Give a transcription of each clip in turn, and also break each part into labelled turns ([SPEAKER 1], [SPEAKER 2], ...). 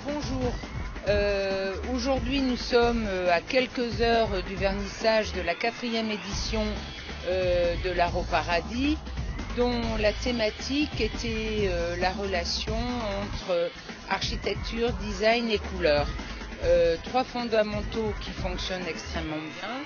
[SPEAKER 1] Bonjour. Aujourd'hui, nous sommes à quelques heures du vernissage de la 4e édition de l'Art au Paradis, dont la thématique était la relation entre architecture, design et couleurs. Trois fondamentaux qui fonctionnent extrêmement bien.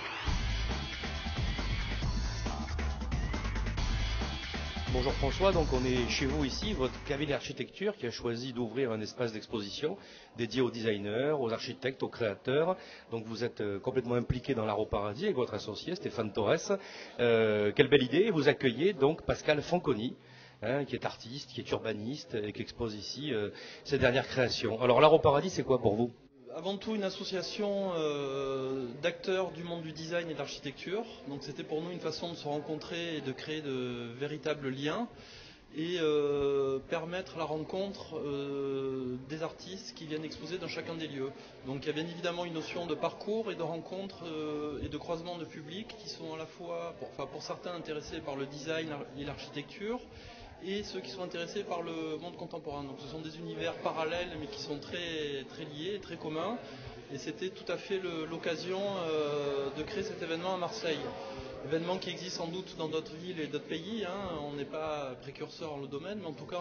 [SPEAKER 2] Bonjour François, donc on est chez vous ici, votre cabinet d'architecture qui a choisi d'ouvrir un espace d'exposition dédié aux designers, aux architectes, aux créateurs. Donc vous êtes complètement impliqué dans l'Art au Paradis avec votre associé Stéphane Torres. Quelle belle idée, vous accueillez donc Pascal Fanconi, qui est artiste, qui est urbaniste et qui expose ici ses dernières créations. Alors l'Art au Paradis, c'est quoi pour vous ?
[SPEAKER 3] Avant tout une association d'acteurs du monde du design et de l'architecture. Donc c'était pour nous une façon de se rencontrer et de créer de véritables liens et permettre la rencontre des artistes qui viennent exposer dans chacun des lieux. Donc il y a bien évidemment une notion de parcours et de rencontre et de croisement de public qui sont à la fois, pour certains intéressés par le design et l'architecture, et ceux qui sont intéressés par le monde contemporain. Donc ce sont des univers parallèles mais qui sont très, très liés, très communs. Et c'était tout à fait l'occasion de créer cet événement à Marseille. Événement qui existe sans doute dans d'autres villes et d'autres pays. On n'est pas précurseur dans le domaine, mais en tout cas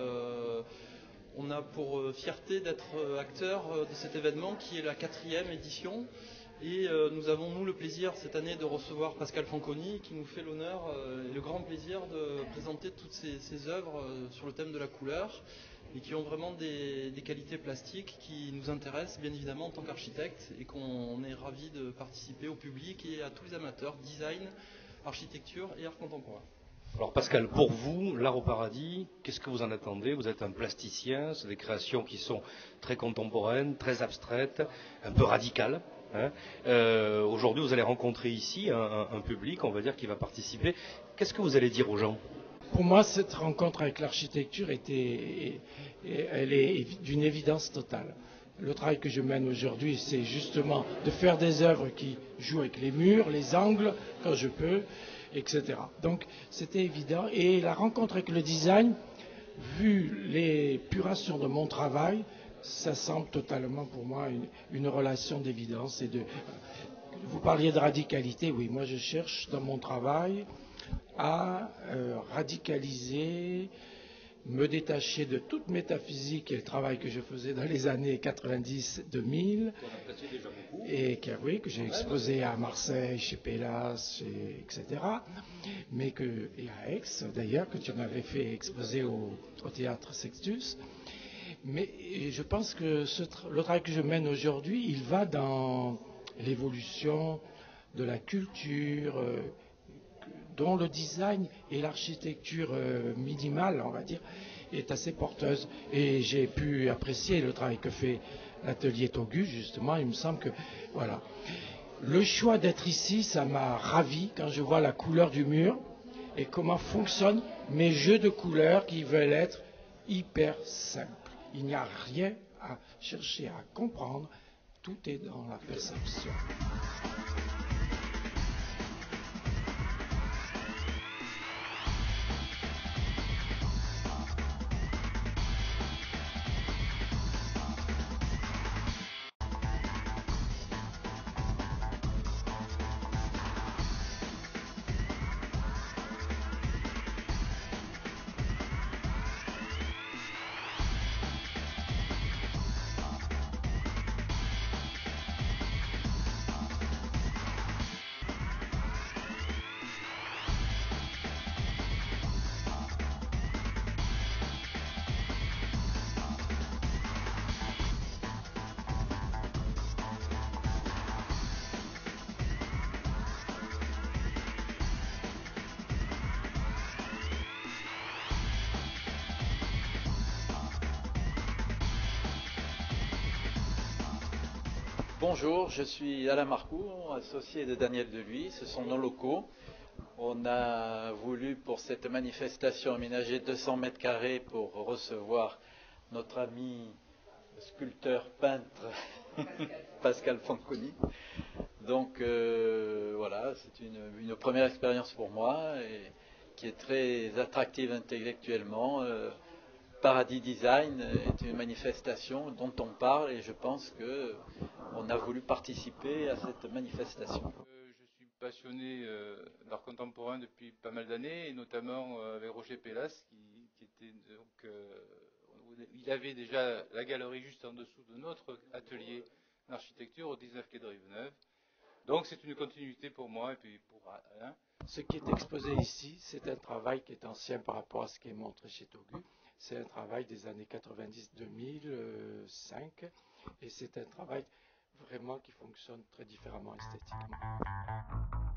[SPEAKER 3] on a pour fierté d'être acteur de cet événement qui est la 4e édition. Et nous avons, nous, le plaisir cette année de recevoir Pascal Fanconi qui nous fait l'honneur et le grand plaisir de présenter toutes ses œuvres sur le thème de la couleur et qui ont vraiment des qualités plastiques qui nous intéressent bien évidemment en tant qu'architecte et qu'on est ravis de participer au public et à tous les amateurs, design, architecture et art contemporain.
[SPEAKER 2] Alors Pascal, pour vous, l'Art au Paradis, qu'est-ce que vous en attendez ? Vous êtes un plasticien, c'est des créations qui sont très contemporaines, très abstraites, un peu radicales. Aujourd'hui, vous allez rencontrer ici un public, on va dire, qui va participer. Qu'est-ce que vous allez dire aux gens ?
[SPEAKER 4] Pour moi, cette rencontre avec l'architecture elle est d'une évidence totale. Le travail que je mène aujourd'hui, c'est justement de faire des œuvres qui jouent avec les murs, les angles, quand je peux, etc. Donc, c'était évident. Et la rencontre avec le design, vu l'épuration de mon travail, ça semble totalement pour moi une relation d'évidence. Vous parliez de radicalité, oui, moi je cherche dans mon travail à radicaliser, me détacher de toute métaphysique et le travail que je faisais dans les années 90-2000 et que j'ai exposé à Marseille, chez Pélas, etc. Mais et à Aix d'ailleurs, que tu m'avais fait exposer au théâtre Sextus. Mais je pense que le travail que je mène aujourd'hui, il va dans l'évolution de la culture, dont le design et l'architecture minimale, on va dire, est assez porteuse. Et j'ai pu apprécier le travail que fait l'atelier Togu, justement. Il me semble que, voilà. Le choix d'être ici, ça m'a ravi quand je vois la couleur du mur et comment fonctionnent mes jeux de couleurs qui veulent être hyper simples. Il n'y a rien à chercher à comprendre, tout est dans la perception.
[SPEAKER 5] Bonjour, je suis Alain Marcoux, associé de Daniel Deluy. Ce sont nos locaux. On a voulu pour cette manifestation aménager 200 mètres carrés pour recevoir notre ami sculpteur peintre Pascal Fanconi. Donc voilà, c'est une première expérience pour moi et qui est très attractive intellectuellement. Paradis Design est une manifestation dont on parle et je pense qu'on a voulu participer à cette manifestation.
[SPEAKER 6] Je suis passionné d'art contemporain depuis pas mal d'années, et notamment avec Roger Pellas, qui était donc, il avait déjà la galerie juste en dessous de notre atelier d'architecture au 19 quai de Riveneuve. Donc c'est une continuité pour moi et puis pour Alain.
[SPEAKER 4] Ce qui est exposé ici, c'est un travail qui est ancien par rapport à ce qui est montré chez Togu. C'est un travail des années 90-2005 et c'est un travail vraiment qui fonctionne très différemment esthétiquement.